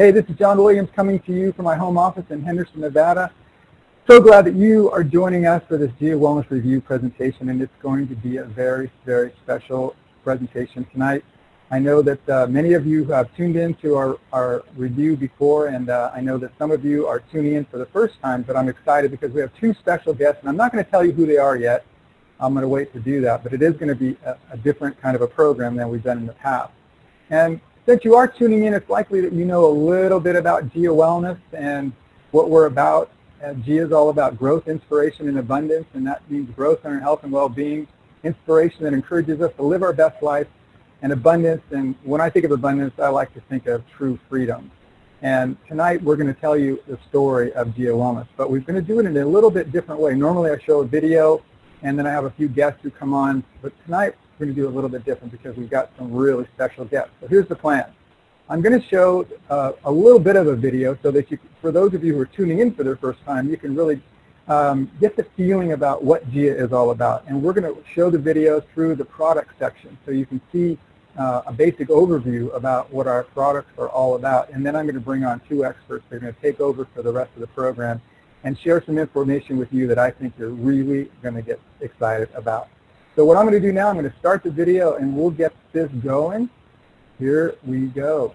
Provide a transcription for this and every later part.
Hey, this is John Williams coming to you from my home office in Henderson, Nevada. So glad that you are joining us for this GIA Wellness Review presentation, and it's going to be a very, very special presentation tonight. I know that many of you have tuned in to our review before, and I know that some of you are tuning in for the first time, but I'm excited because we have two special guests, and I'm not going to tell you who they are yet. I'm going to wait to do that, but it is going to be a different kind of a program than we've done in the past. And since you are tuning in, it's likely that you know a little bit about GIA Wellness and what we're about. GIA is all about growth, inspiration, and abundance, and that means growth in our health and well-being, inspiration that encourages us to live our best life, and abundance. And when I think of abundance, I like to think of true freedom. And tonight we're going to tell you the story of GIA Wellness, but we're going to do it in a little bit different way. Normally I show a video, and then I have a few guests who come on, but tonight we're going to do a little bit different because we've got some really special guests. So here's the plan. I'm going to show a little bit of a video so that for those of you who are tuning in for the first time, you can really get the feeling about what GIA is all about. And we're going to show the video through the product section so you can see a basic overview about what our products are all about. And then I'm going to bring on two experts. They're going to take over for the rest of the program and share some information with you that I think you're really going to get excited about. So what I'm going to do now, I'm going to start the video and we'll get this going. Here we go.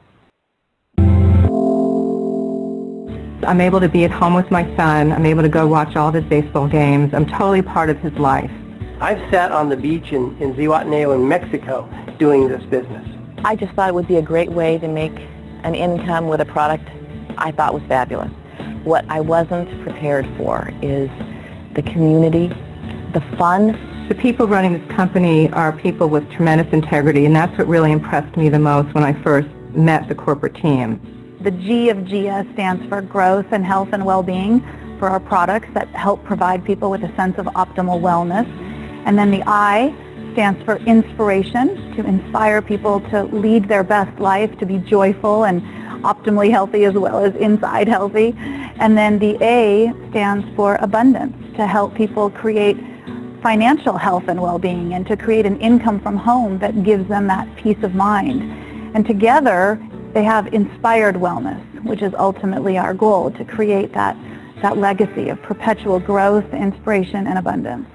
I'm able to be at home with my son. I'm able to go watch all of his baseball games. I'm totally part of his life. I've sat on the beach in Zihuatanejo in Mexico doing this business. I just thought it would be a great way to make an income with a product I thought was fabulous. What I wasn't prepared for is the community, the fun. The people running this company are people with tremendous integrity, and that's what really impressed me the most when I first met the corporate team. The G of GIA stands for growth and health and well-being for our products that help provide people with a sense of optimal wellness. And then the I stands for inspiration, to inspire people to lead their best life, to be joyful and optimally healthy as well as inside healthy. And then the A stands for abundance, to help people create financial health and well-being and to create an income from home that gives them that peace of mind. And together they have inspired wellness, which is ultimately our goal, to create that legacy of perpetual growth, inspiration, and abundance.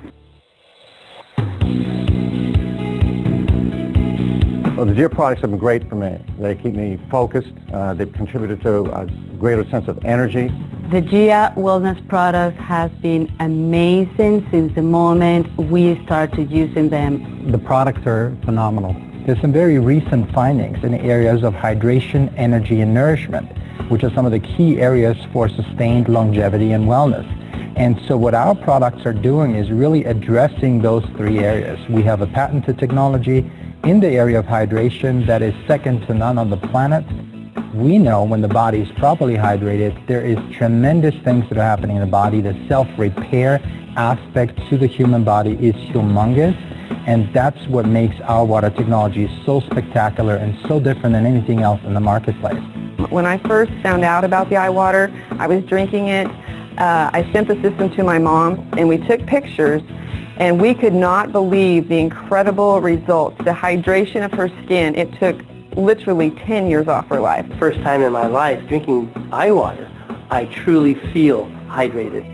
Well, the GIA products have been great for me. They keep me focused. They've contributed to a greater sense of energy. The GIA Wellness product has been amazing since the moment we started using them. The products are phenomenal. There's some very recent findings in the areas of hydration, energy, and nourishment, which are some of the key areas for sustained longevity and wellness. And so what our products are doing is really addressing those three areas. We have a patented technology in the area of hydration that is second to none on the planet. We know when the body is properly hydrated, there is tremendous things that are happening in the body. The self-repair aspect to the human body is humongous, and that's what makes our water technology so spectacular and so different than anything else in the marketplace. When I first found out about the iWater, I was drinking it. I sent the system to my mom, and we took pictures, and we could not believe the incredible results. The hydration of her skin, it took literally 10 years off her life. First time in my life drinking iWater, I truly feel hydrated.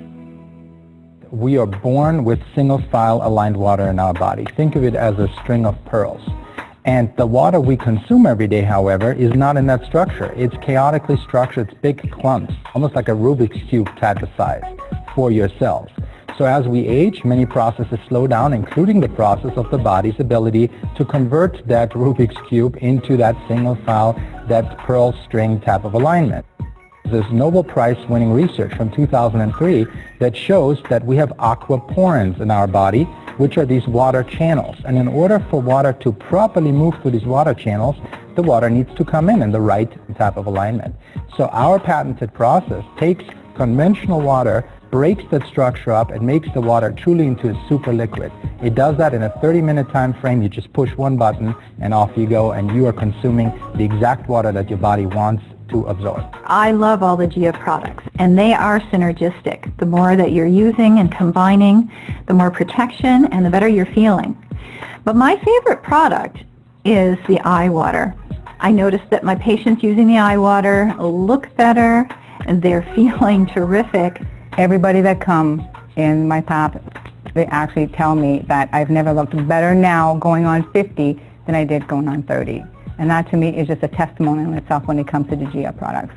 We are born with single-file aligned water in our body. Think of it as a string of pearls. And the water we consume every day, however, is not in that structure. It's chaotically structured. It's big clumps, almost like a Rubik's Cube type of size for your cells. So as we age, many processes slow down, including the process of the body's ability to convert that Rubik's Cube into that single file, that pearl string type of alignment. There's Nobel Prize-winning research from 2003 that shows that we have aquaporins in our body, which are these water channels. And in order for water to properly move through these water channels, the water needs to come in the right type of alignment. So our patented process takes conventional water, breaks that structure up, and makes the water truly into a super liquid. It does that in a 30-minute time frame. You just push one button and off you go, and you are consuming the exact water that your body wants to absorb. I love all the GIA products, and they are synergistic. The more that you're using and combining, the more protection and the better you're feeling. But my favorite product is the iWater. I noticed that my patients using the eye water look better, and they're feeling terrific. Everybody that comes in my path, they actually tell me that I've never looked better now going on 50 than I did going on 30. And that to me is just a testimony in itself when it comes to the Gia products.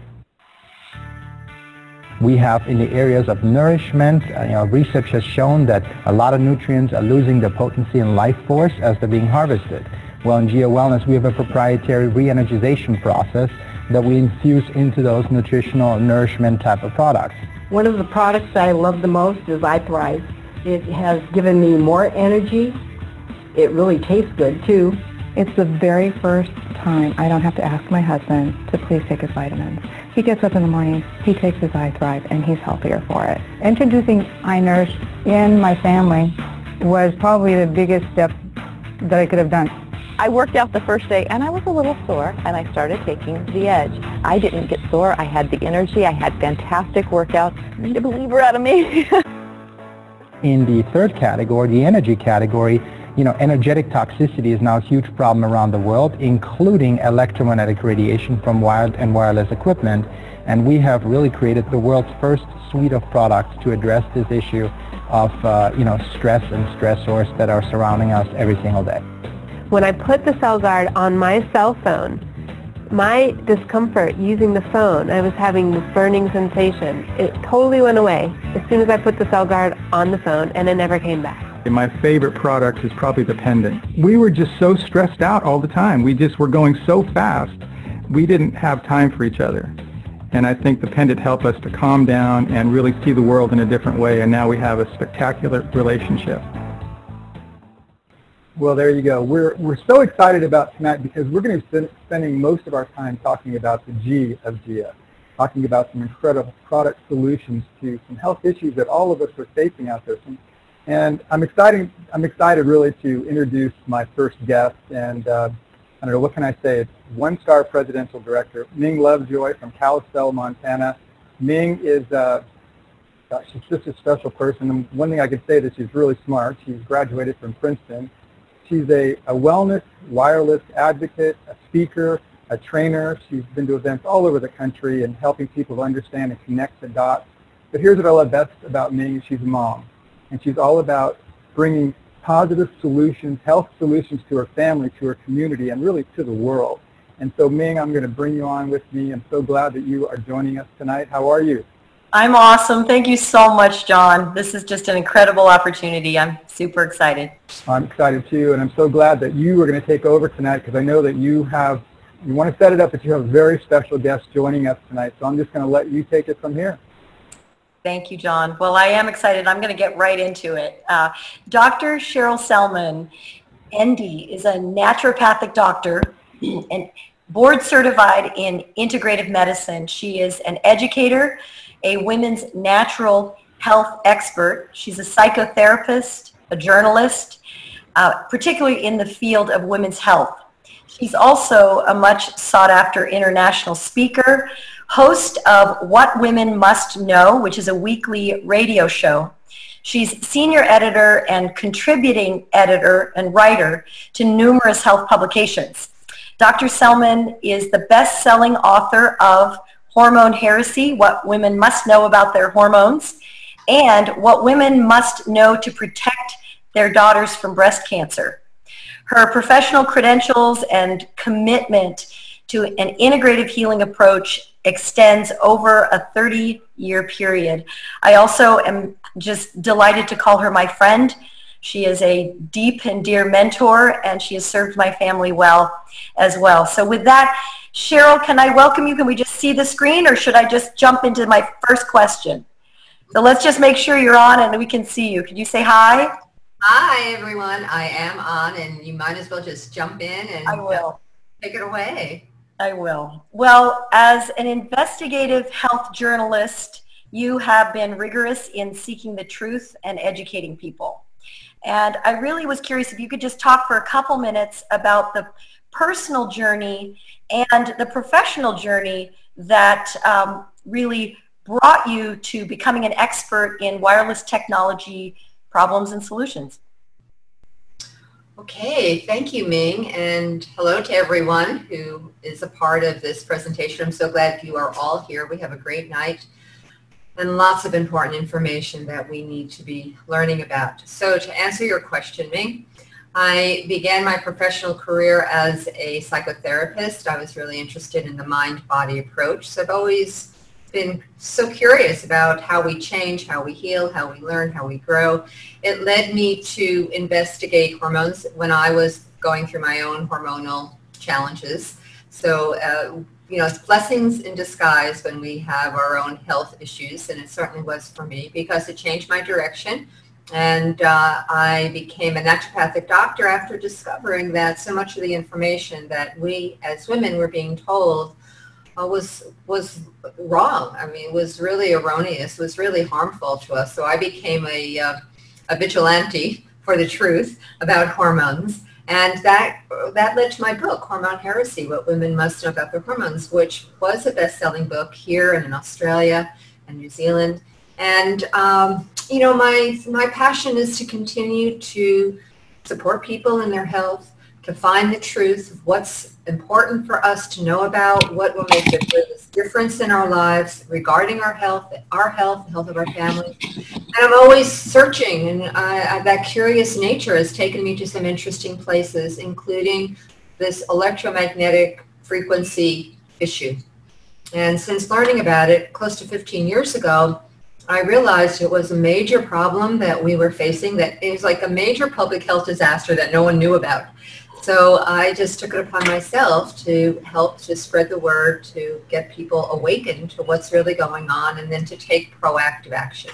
We have in the areas of nourishment, research has shown that a lot of nutrients are losing their potency and life force as they're being harvested. Well, in Gia Wellness, we have a proprietary re-energization process that we infuse into those nutritional nourishment type of products. One of the products that I love the most is iThrive. It has given me more energy. It really tastes good too. It's the very first time I don't have to ask my husband to please take his vitamins. He gets up in the morning, he takes his iThrive, and he's healthier for it. Introducing iNourish in my family was probably the biggest step that I could have done. I worked out the first day and I was a little sore, and I started taking the Edge. I didn't get sore. I had the energy. I had fantastic workouts. Made a believer out of me. In the third category, the energy category, energetic toxicity is now a huge problem around the world, including electromagnetic radiation from wired and wireless equipment. And we have really created the world's first suite of products to address this issue of, stress and stressors that are surrounding us every single day. When I put the CellGuard on my cell phone, my discomfort using the phone, I was having this burning sensation. It totally went away as soon as I put the CellGuard on the phone, and it never came back. My favorite product is probably the Pendant. We were just so stressed out all the time. We just were going so fast, we didn't have time for each other. And I think the Pendant helped us to calm down and really see the world in a different way, and now we have a spectacular relationship. Well, there you go. We're so excited about tonight because we're going to be spending most of our time talking about the G of Gia, talking about some incredible product solutions to some health issues that all of us are facing out there. And I'm excited really to introduce my first guest, and I don't know, what can I say? It's one-star presidential director, Ming Lovejoy from Kalispell, Montana. Ming is, she's just a special person. And one thing I can say is that she's really smart. She's graduated from Princeton. She's a wellness wireless advocate, a speaker, a trainer. She's been to events all over the country and helping people to understand and connect the dots. But here's what I love best about Ming. She's a mom. And she's all about bringing positive solutions, health solutions to her family, to her community, and really to the world. And so, Ming, I'm going to bring you on with me. I'm so glad that you are joining us tonight. How are you? I'm awesome. Thank you so much, John. This is just an incredible opportunity. I'm super excited. I'm excited too, and I'm so glad that you are going to take over tonight because I know that you want to set it up that you have a very special guest joining us tonight. So I'm just going to let you take it from here. Thank you, John. Well, I am excited. I'm going to get right into it. Dr. Cheryl Selman, ND, is a naturopathic doctor and board certified in integrative medicine. She is an educator, a women's natural health expert. She's a psychotherapist, a journalist, particularly in the field of women's health. She's also a much sought after international speaker, host of What Women Must Know, which is a weekly radio show. She's senior editor and contributing editor and writer to numerous health publications. Dr. Selman is the best-selling author of Hormone Heresy, What Women Must Know About Their Hormones, and What Women Must Know to Protect Their Daughters from Breast Cancer. Her professional credentials and commitment to an integrative healing approach extends over a 30-year period. I also am just delighted to call her my friend. She is a deep and dear mentor, and she has served my family well as well. So with that, Cheryl, can I welcome you? Can we just see the screen, or should I just jump into my first question? So let's just make sure you're on and we can see you. Could you say hi? Hi, everyone. I am on, and you might as well just jump in and I will. Take it away. I will. Well, as an investigative health journalist, you have been rigorous in seeking the truth and educating people. And I really was curious if you could just talk for a couple minutes about the personal journey and the professional journey that really brought you to becoming an expert in wireless technology problems and solutions. Okay, thank you, Ming, and hello to everyone who is a part of this presentation. I'm so glad you are all here. We have a great night and lots of important information that we need to be learning about. So to answer your question, Ming, I began my professional career as a psychotherapist. I was really interested in the mind-body approach. So I've always been so curious about how we change, how we heal, how we learn, how we grow. It led me to investigate hormones when I was going through my own hormonal challenges. So, you know, it's blessings in disguise when we have our own health issues, and it certainly was for me because it changed my direction. And I became a naturopathic doctor after discovering that so much of the information that we as women were being told was wrong. I mean, it was really erroneous, was really harmful to us. So I became a vigilante for the truth about hormones. And that led to my book, Hormone Heresy, What Women Must Know About Their Hormones, which was a best-selling book here and in Australia and New Zealand. And, you know, my passion is to continue to support people in their health, to find the truth of what's important for us to know about, what will make the greatest difference in our lives regarding our health, the health of our family. And I'm always searching, and that curious nature has taken me to some interesting places, including this electromagnetic frequency issue. And since learning about it close to 15 years ago, I realized it was a major problem that we were facing, that it was like a major public health disaster that no one knew about. So I just took it upon myself to help to spread the word, to get people awakened to what's really going on, and then to take proactive action.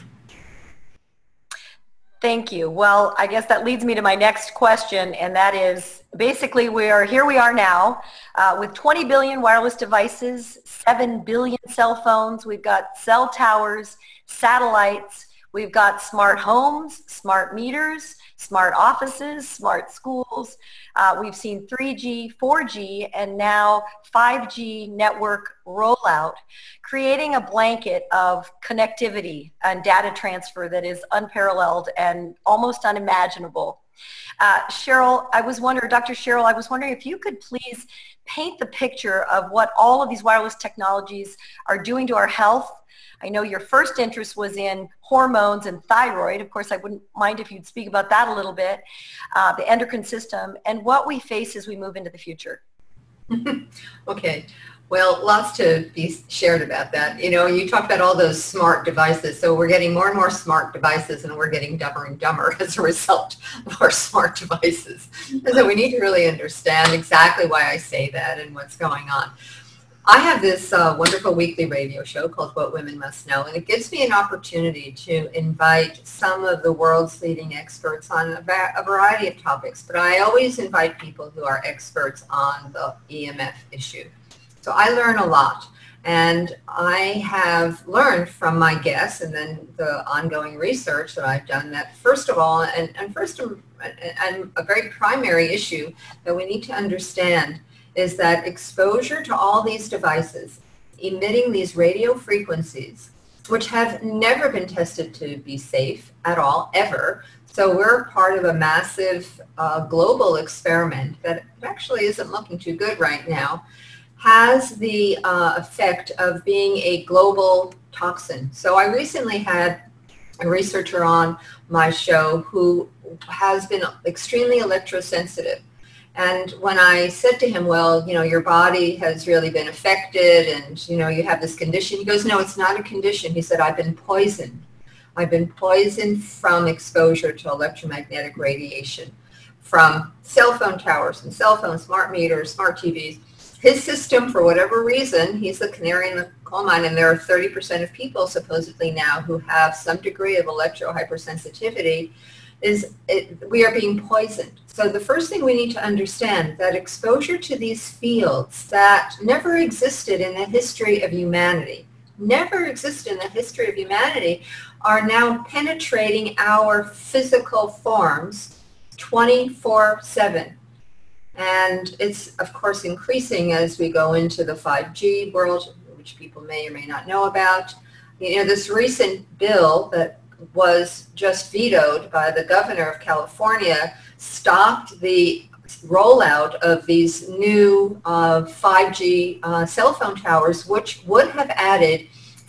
Thank you. Well, I guess that leads me to my next question, and that is basically we are now with 20 billion wireless devices, 7 billion cell phones. We've got cell towers, satellites. We've got smart homes, smart meters, smart offices, smart schools. We've seen 3G, 4G, and now 5G network rollout, creating a blanket of connectivity and data transfer that is unparalleled and almost unimaginable. Cheryl, Dr. Cheryl, I was wondering if you could please paint the picture of what all of these wireless technologies are doing to our health. I know your first interest was in hormones and thyroid. Of course, I wouldn't mind if you'd speak about that a little bit, the endocrine system, and what we face as we move into the future. Okay. Well, lots to be shared about that. You know, you talked about all those smart devices. So we're getting more and more smart devices, and we're getting dumber and dumber as a result of our smart devices. And so we need to really understand exactly why I say that and what's going on. I have this wonderful weekly radio show called What Women Must Know, and it gives me an opportunity to invite some of the world's leading experts on a variety of topics, but I always invite people who are experts on the EMF issue. So I learn a lot, and I have learned from my guests and then the ongoing research that I've done that, first of all, and a very primary issue that we need to understand is that exposure to all these devices emitting these radio frequencies, which have never been tested to be safe at all, ever. So we're part of a massive global experiment that actually isn't looking too good right now, has the effect of being a global toxin. So I recently had a researcher on my show who has been extremely electrosensitive. And when I said to him, well, you know, your body has really been affected and, you know, you have this condition. He goes, no, it's not a condition. He said, I've been poisoned. I've been poisoned from exposure to electromagnetic radiation, from cell phone towers and cell phones, smart meters, smart TVs. His system, for whatever reason, he's the canary in the coal mine, and there are 30% of people supposedly now who have some degree of electro-hypersensitivity. We are being poisoned. So the first thing we need to understand that exposure to these fields that never existed in the history of humanity, are now penetrating our physical forms 24/7. And it's, of course, increasing as we go into the 5G world, which people may or may not know about. You know, this recent bill that was just vetoed by the governor of California, stopped the rollout of these new 5G cell phone towers, which would have added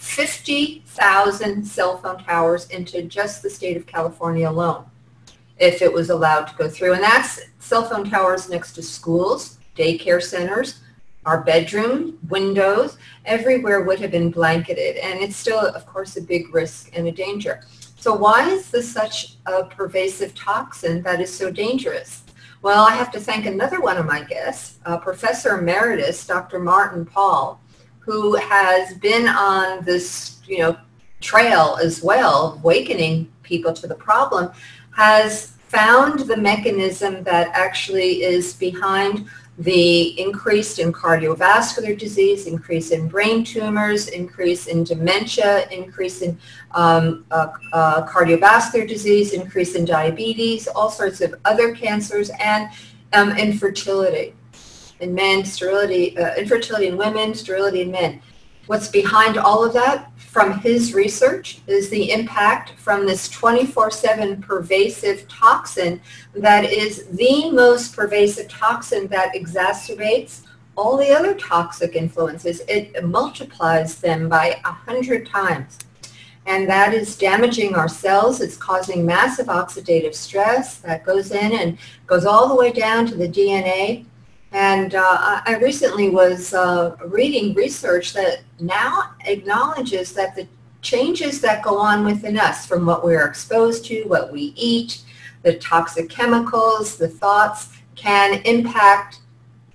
50,000 cell phone towers into just the state of California alone, if it was allowed to go through. And that's cell phone towers next to schools, daycare centers, our bedroom, windows, everywhere would have been blanketed. And it's still, of course, a big risk and a danger. So why is this such a pervasive toxin that is so dangerous? Well, I have to thank another one of my guests, Professor Emeritus, Dr. Martin Pall, who has been on this, trail as well, awakening people to the problem, has found the mechanism that actually is behind the increase in cardiovascular disease, increase in brain tumors, increase in dementia, increase in cardiovascular disease, increase in diabetes, all sorts of other cancers, and infertility in men, sterility, infertility in women, sterility in men. What's behind all of that from his research is the impact from this 24/7 pervasive toxin that is the most pervasive toxin that exacerbates all the other toxic influences. It multiplies them by 100 times. And that is damaging our cells. It's causing massive oxidative stress that goes in and goes all the way down to the DNA. And I recently was reading research that now acknowledges that the changes that go on within us from what we're exposed to, what we eat, the toxic chemicals, the thoughts, can impact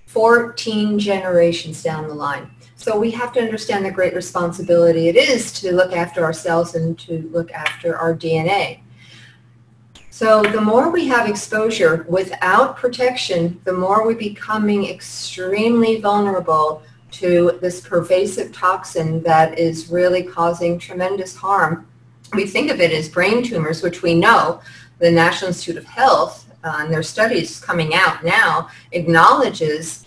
14 generations down the line. So we have to understand the great responsibility it is to look after ourselves and to look after our DNA. So the more we have exposure without protection, the more we're becoming extremely vulnerable to this pervasive toxin that is really causing tremendous harm. We think of it as brain tumors, which we know the National Institute of Health, and their studies coming out now, acknowledges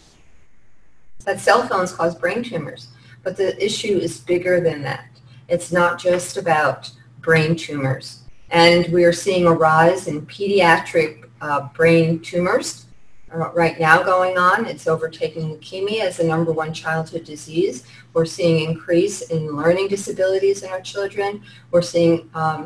that cell phones cause brain tumors. But the issue is bigger than that. It's not just about brain tumors. And we are seeing a rise in pediatric brain tumors right now going on. It's overtaking leukemia as the #1 childhood disease. We're seeing increase in learning disabilities in our children. We're seeing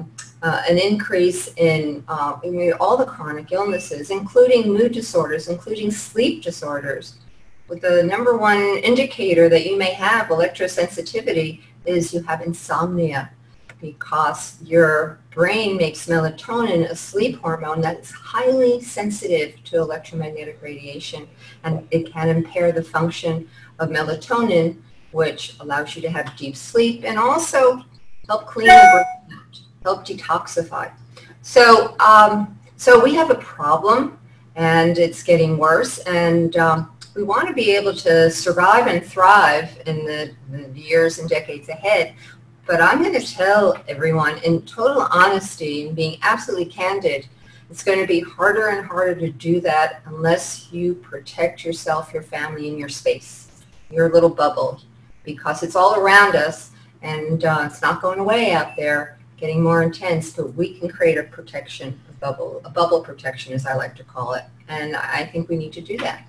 an increase in all the chronic illnesses, including mood disorders, including sleep disorders. But the #1 indicator that you may have electrosensitivity is you have insomnia, because your brain makes melatonin, a sleep hormone that's highly sensitive to electromagnetic radiation, and it can impair the function of melatonin, which allows you to have deep sleep and also help clean the brain out, help detoxify. So, so we have a problem, and it's getting worse, and we want to be able to survive and thrive in the years and decades ahead. But I'm going to tell everyone in total honesty and being absolutely candid, it's going to be harder and harder to do that unless you protect yourself, your family, and your space, your little bubble, because it's all around us, and it's not going away out there, getting more intense, but we can create a protection, a bubble protection, as I like to call it, and I think we need to do that.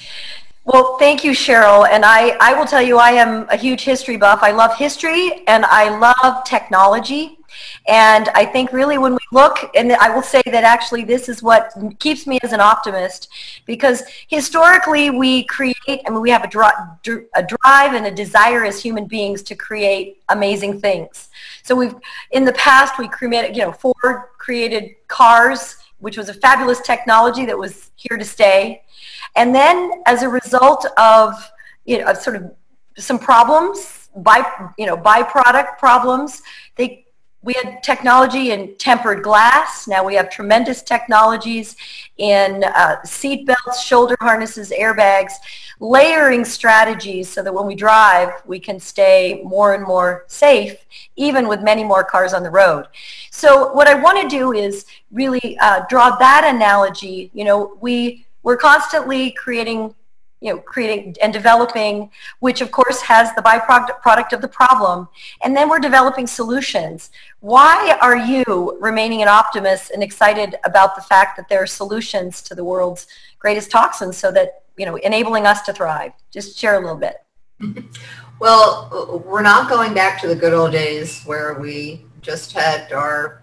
Well, thank you, Cheryl. And I will tell you, I am a huge history buff. I love history and I love technology. And I think really when we look, and I will say that actually this is what keeps me as an optimist, because historically we create, I mean, we have a drive and a desire as human beings to create amazing things. So we've, in the past, we created, Ford created cars, which was a fabulous technology that was here to stay. And then as a result of, sort of some problems, byproduct problems, we had technology in tempered glass. Now we have tremendous technologies in seat belts, shoulder harnesses, airbags, layering strategies so that when we drive, we can stay more and more safe, even with many more cars on the road. So what I want to do is really draw that analogy. We're constantly creating creating and developing, which of course has the byproduct of the problem, and then we're developing solutions. Why are you remaining an optimist and excited about the fact that there are solutions to the world's greatest toxins, so that, enabling us to thrive? Just share a little bit. Well, we're not going back to the good old days where we just had our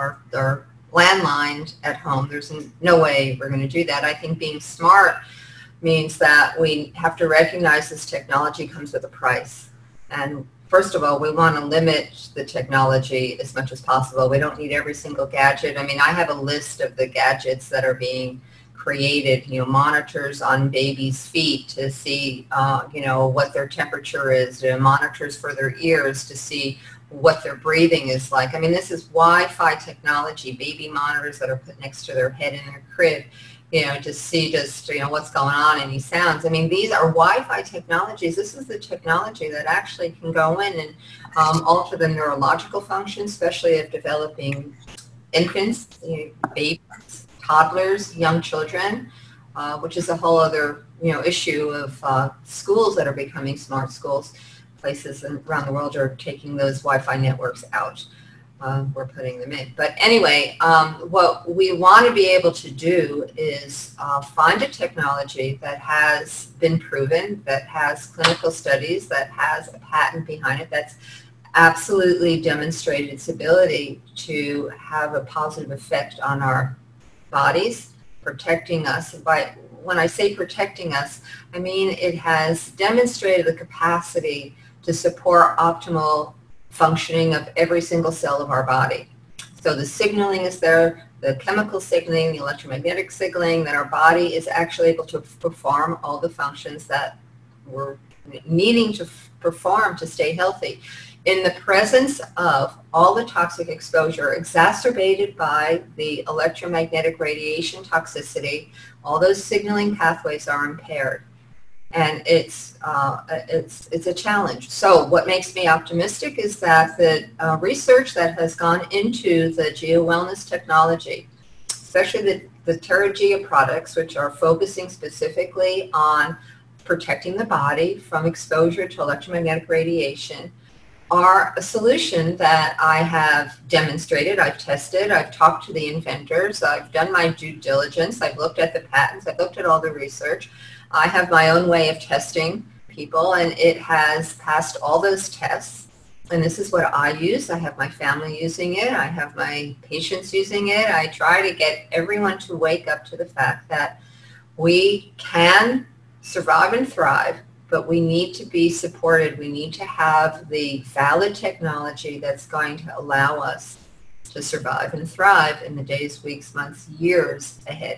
landline at home. There's no way we're going to do that. I think being smart means that we have to recognize this technology comes with a price. And first of all, we want to limit the technology as much as possible. We don't need every single gadget. I mean, I have a list of the gadgets that are being created, monitors on babies' feet to see, what their temperature is, monitors for their ears to see what their breathing is like. I mean, this is Wi-Fi technology, baby monitors that are put next to their head in their crib, to see just, what's going on, any sounds. I mean, these are Wi-Fi technologies. This is the technology that actually can go in and alter the neurological function, especially of developing infants, babies, toddlers, young children, which is a whole other, issue of schools that are becoming smart schools. Places around the world are taking those Wi-Fi networks out. We're putting them in. But anyway, what we want to be able to do is find a technology that has been proven, that has clinical studies, that has a patent behind it, that's absolutely demonstrated its ability to have a positive effect on our bodies, protecting us. When I say protecting us, I mean it has demonstrated the capacity to support optimal functioning of every single cell of our body. So the signaling is there, the chemical signaling, the electromagnetic signaling, that our body is actually able to perform all the functions that we're needing to perform to stay healthy. In the presence of all the toxic exposure exacerbated by the electromagnetic radiation toxicity, all those signaling pathways are impaired. And it's a challenge. So what makes me optimistic is that the research that has gone into the GeoWellness technology, especially the TerraGeo products, which are focusing specifically on protecting the body from exposure to electromagnetic radiation, are a solution that I have demonstrated, I've tested, I've talked to the inventors, I've done my due diligence, I've looked at the patents, I've looked at all the research. I have my own way of testing people, and it has passed all those tests. And this is what I use. I have my family using it. I have my patients using it. I try to get everyone to wake up to the fact that we can survive and thrive, but we need to be supported. We need to have the valid technology that's going to allow us to survive and thrive in the days, weeks, months, years ahead.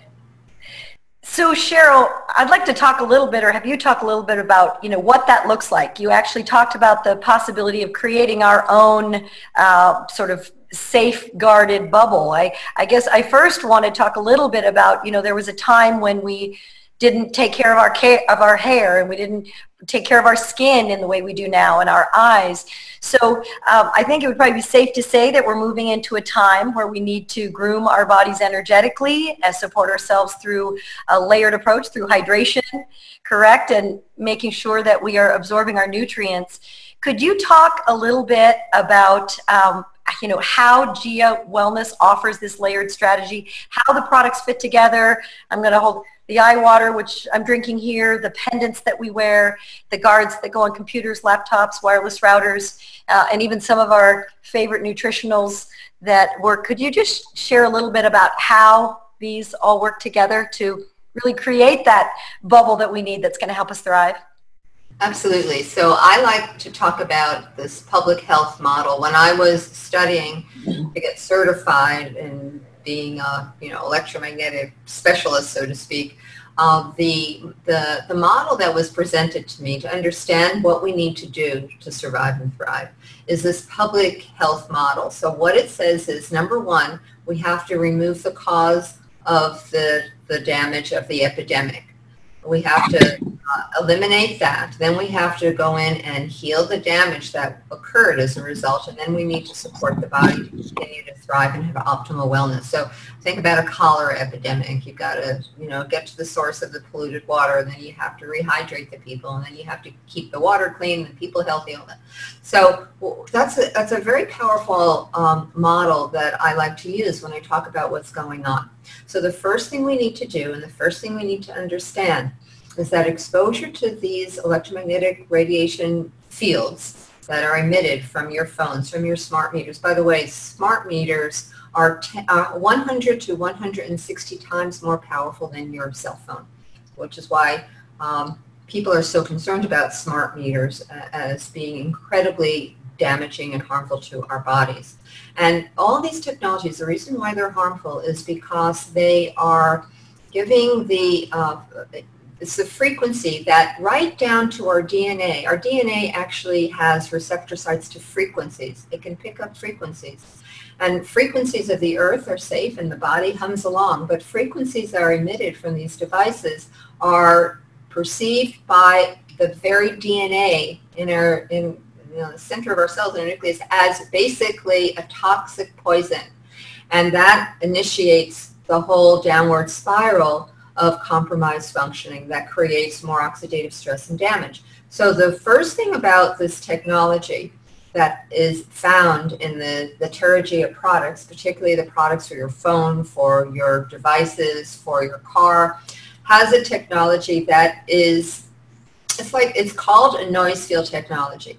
So Cheryl, I'd like to talk a little bit, or have you talk a little bit about, what that looks like. You actually talked about the possibility of creating our own sort of safeguarded bubble. I guess I first want to talk a little bit about, there was a time when we didn't take care of our hair, and we didn't take care of our skin in the way we do now, and our eyes. So I think it would probably be safe to say that we're moving into a time where we need to groom our bodies energetically and support ourselves through a layered approach, through hydration, correct, and making sure that we are absorbing our nutrients. Could you talk a little bit about how GeoWellness offers this layered strategy, how the products fit together? I'm going to hold the eye water, which I'm drinking here, the pendants that we wear, the guards that go on computers, laptops, wireless routers, and even some of our favorite nutritionals that work. Could you just share a little bit about how these all work together to really create that bubble that we need that's going to help us thrive? Absolutely. So I like to talk about this public health model. When I was studying to get certified in being a electromagnetic specialist, so to speak, the model that was presented to me to understand what we need to do to survive and thrive is this public health model. So what it says is, number one, we have to remove the cause of the damage of the epidemic. We have to eliminate that. Then we have to go in and heal the damage that occurred as a result, and then we need to support the body to continue to thrive and have optimal wellness. So think about a cholera epidemic. You've got to, get to the source of the polluted water, and then you have to rehydrate the people, and then you have to keep the water clean and the people healthy. All that. So that's a very powerful model that I like to use when I talk about what's going on. So the first thing we need to do, and the first thing we need to understand, is that exposure to these electromagnetic radiation fields that are emitted from your phones, from your smart meters. By the way, smart meters are 100 to 160 times more powerful than your cell phone, which is why people are so concerned about smart meters as being incredibly damaging and harmful to our bodies. And all these technologies, the reason why they're harmful is because they are giving it's the frequency that right down to our DNA. Our DNA actually has receptor sites to frequencies. It can pick up frequencies. And frequencies of the earth are safe and the body hums along, but frequencies that are emitted from these devices are perceived by the very DNA in the center of our cells in our nucleus as basically a toxic poison. And that initiates the whole downward spiral of compromised functioning that creates more oxidative stress and damage. So the first thing about this technology that is found in the Terragia products, particularly the products for your phone, for your devices, for your car, has a technology that is, it's called a noise field technology.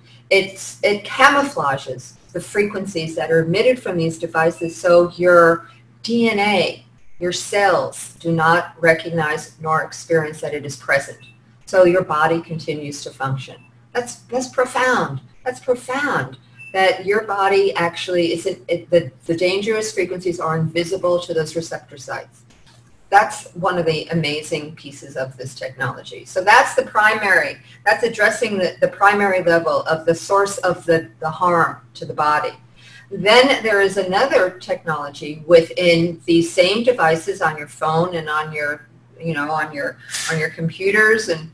It camouflages the frequencies that are emitted from these devices so your DNA, your cells do not recognize nor experience that it is present. So your body continues to function. That's profound. That's profound. That your body actually the dangerous frequencies are invisible to those receptor sites. That's one of the amazing pieces of this technology. So that's the primary. That's addressing the primary level of the source of the harm to the body. Then there is another technology within these same devices on your phone and on your, on your computers and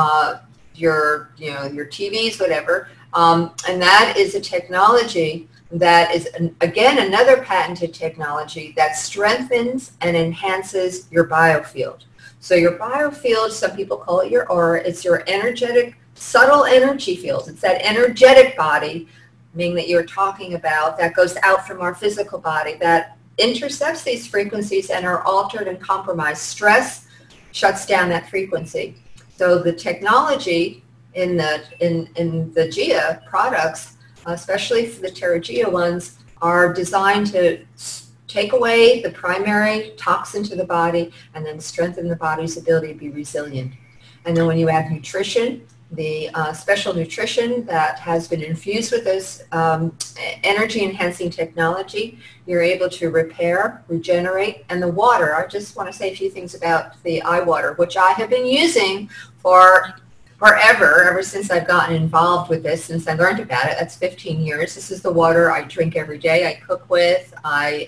your TVs, whatever. And that is a technology that is, again, another patented technology that strengthens and enhances your biofield. So your biofield, some people call it your aura, it's your energetic, subtle energy field. It's that energetic body, meaning that you're talking about, that goes out from our physical body, that intercepts these frequencies and are altered and compromised. Stress shuts down that frequency. So the technology in the GIA products, especially for the Terragia ones, are designed to take away the primary toxin to the body and then strengthen the body's ability to be resilient. And then when you add nutrition, the special nutrition that has been infused with this energy-enhancing technology, you're able to repair, regenerate, and the water. I just want to say a few things about the eye water, which I have been using for forever, ever since I've gotten involved with this, since I learned about it. That's 15 years. This is the water I drink every day, I cook with, I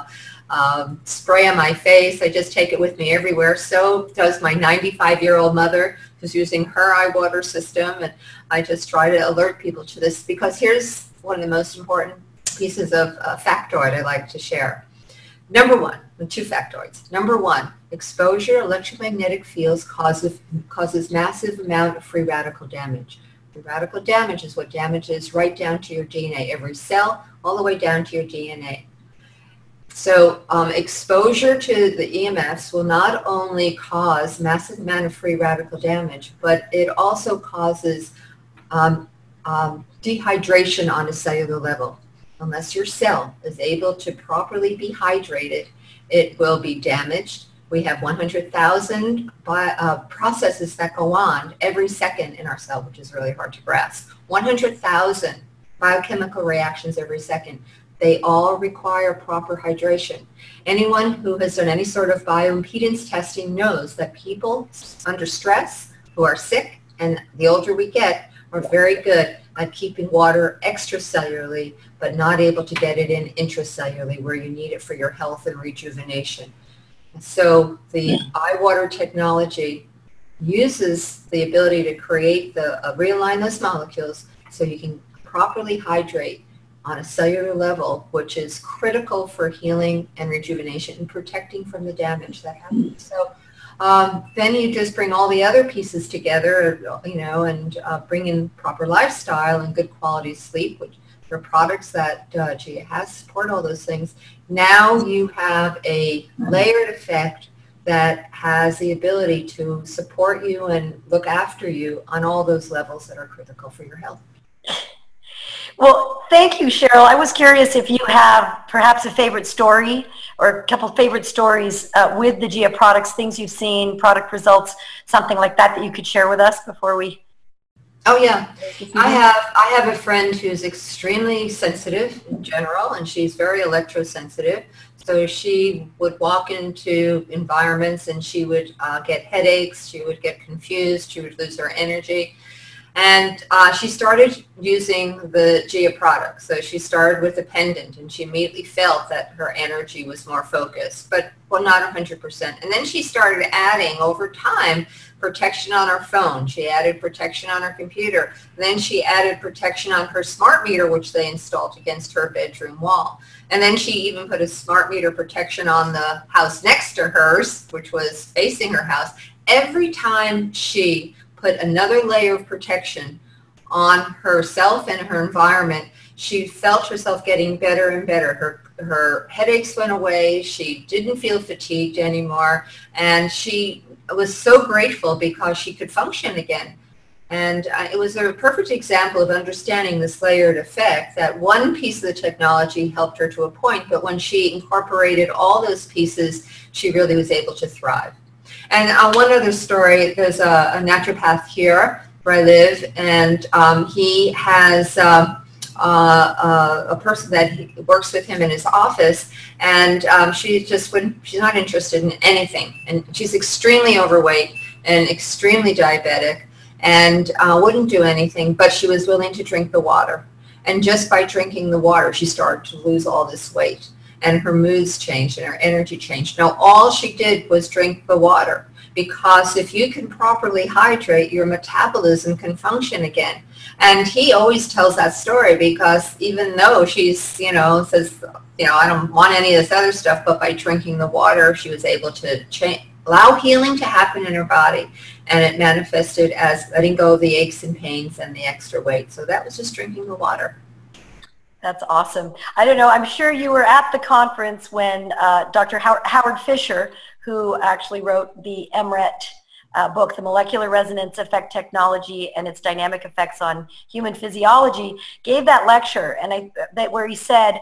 spray on my face. I just take it with me everywhere. So does my 95-year-old mother, who's using her eye water system. And I just try to alert people to this because here's one of the most important pieces of factoid I like to share. Number one, two factoids. Number one, exposure electromagnetic fields causes massive amount of free radical damage. Free radical damage is what damages right down to your DNA, every cell, all the way down to your DNA. So exposure to the EMFs will not only cause massive amount of free radical damage, but it also causes dehydration on a cellular level. Unless your cell is able to properly be hydrated, it will be damaged. We have 100,000 processes that go on every second in our cell, which is really hard to grasp. 100,000 biochemical reactions every second. They all require proper hydration. Anyone who has done any sort of bioimpedance testing knows that people under stress who are sick, and the older we get, are very good at keeping water extracellularly, but not able to get it in intracellularly where you need it for your health and rejuvenation. So the eye water technology uses the ability to create realign those molecules so you can properly hydrate on a cellular level, which is critical for healing and rejuvenation and protecting from the damage that happens. So then you just bring all the other pieces together, and bring in proper lifestyle and good quality sleep, which are products that GIA has support all those things. Now you have a layered effect that has the ability to support you and look after you on all those levels that are critical for your health. Well, thank you, Cheryl. I was curious if you have perhaps a favorite story or a couple favorite stories with the GIA products, things you've seen, product results, something like that you could share with us before we... Oh yeah, I have a friend who's extremely sensitive in general, and she's very electrosensitive. So she would walk into environments and she would get headaches, she would get confused, she would lose her energy. And she started using the GIA product. So she started with a pendant, and she immediately felt that her energy was more focused, but not 100%. And then she started adding, over time, protection on her phone. She added protection on her computer. And then she added protection on her smart meter, which they installed against her bedroom wall. And then she even put a smart meter protection on the house next to hers, which was facing her house. Every time she put another layer of protection on herself and her environment, she felt herself getting better and better. Her headaches went away. She didn't feel fatigued anymore. And she was so grateful because she could function again. And it was a perfect example of understanding this layered effect, that one piece of the technology helped her to a point, but when she incorporated all those pieces, she really was able to thrive. And one other story, there's a naturopath here where I live, and he has a person that works with him in his office, and she's not interested in anything, and she's extremely overweight and extremely diabetic, and wouldn't do anything, but she was willing to drink the water. And just by drinking the water, she started to lose all this weight, and her moods changed and her energy changed. Now, all she did was drink the water, because if you can properly hydrate, your metabolism can function again. And he always tells that story, because even though she's, says, I don't want any of this other stuff, but by drinking the water, she was able to allow healing to happen in her body. And it manifested as letting go of the aches and pains and the extra weight. So that was just drinking the water. That's awesome. I don't know, I'm sure you were at the conference when Dr. Howard Fisher, who actually wrote the MRET book, The Molecular Resonance Effect Technology and Its Dynamic Effects on Human Physiology, gave that lecture, and where he said,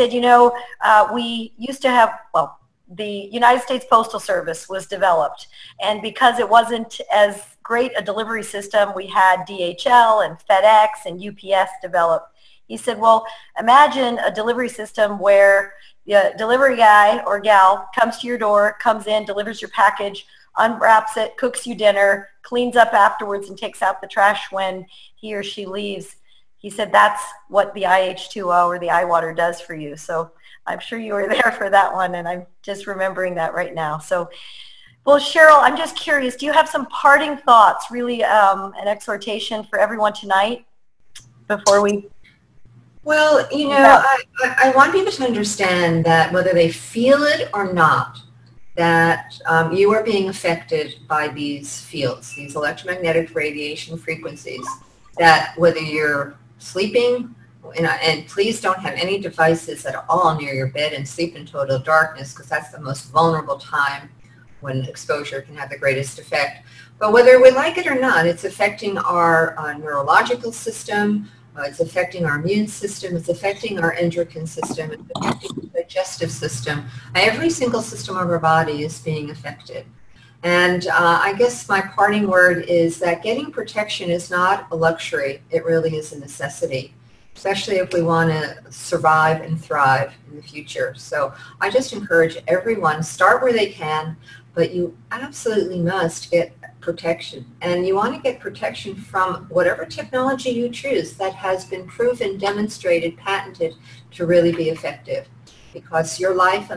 we used to have, the United States Postal Service was developed, and because it wasn't as great a delivery system, we had DHL and FedEx and UPS developed. He said, well, imagine a delivery system where the delivery guy or gal comes to your door, comes in, delivers your package, unwraps it, cooks you dinner, cleans up afterwards, and takes out the trash when he or she leaves. He said that's what the IH2O or the iWater does for you. So I'm sure you were there for that one, and I'm just remembering that right now. So, well, Cheryl, I'm just curious, do you have some parting thoughts, really an exhortation for everyone tonight before we... Well, I want people to understand that whether they feel it or not, that you are being affected by these fields, these electromagnetic radiation frequencies, that whether you're sleeping, and please don't have any devices at all near your bed and sleep in total darkness, because that's the most vulnerable time when exposure can have the greatest effect. But whether we like it or not, it's affecting our neurological system, it's affecting our immune system, it's affecting our endocrine system, it's affecting the digestive system. Every single system of our body is being affected. And I guess my parting word is that getting protection is not a luxury, it really is a necessity, especially if we want to survive and thrive in the future. So I just encourage everyone, start where they can, but you absolutely must get protection. And you want to get protection from whatever technology you choose that has been proven, demonstrated, patented to really be effective. Because your life and the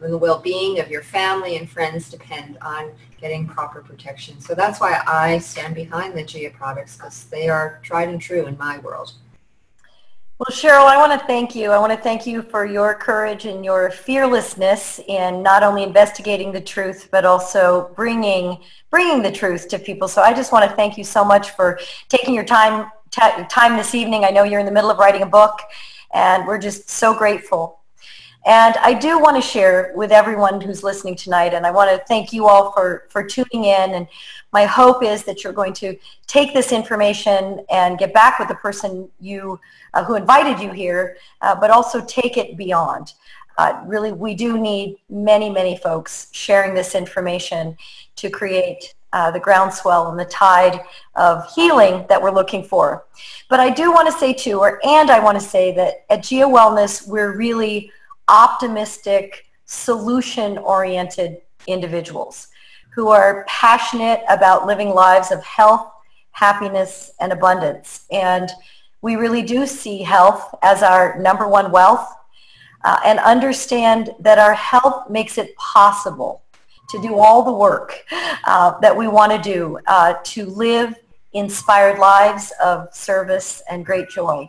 the well-being of your family and friends depend on getting proper protection. So that's why I stand behind the GIA products, because they are tried and true in my world. Well, Cheryl, I want to thank you. I want to thank you for your courage and your fearlessness in not only investigating the truth, but also bringing the truth to people. So I just want to thank you so much for taking your time this evening. I know you're in the middle of writing a book, and we're just so grateful. And I do want to share with everyone who's listening tonight, and I want to thank you all for tuning in. And my hope is that you're going to take this information and get back with the person who invited you here, but also take it beyond. Really, we do need many, many folks sharing this information to create the groundswell and the tide of healing that we're looking for. But I do want to say too, I want to say that at GIA Wellness, we're really optimistic, solution-oriented individuals who are passionate about living lives of health, happiness, and abundance. And we really do see health as our number one wealth, and understand that our health makes it possible to do all the work that we want to do to live inspired lives of service and great joy.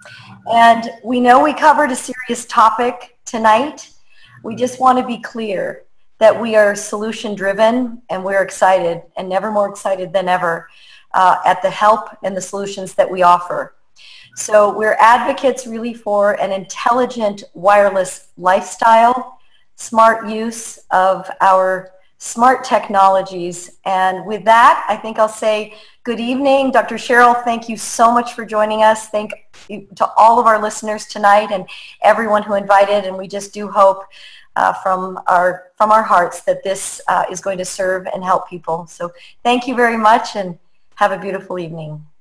And we know we covered a serious topic tonight. We just want to be clear that we are solution-driven, and we're excited, and never more excited than ever, at the help and the solutions that we offer. So we're advocates really for an intelligent wireless lifestyle, smart use of our smart technologies. And with that, I think I'll say good evening. Dr. Cheryl, thank you so much for joining us. Thank you to all of our listeners tonight and everyone who invited. And we just do hope from our hearts that this is going to serve and help people. So thank you very much, and have a beautiful evening.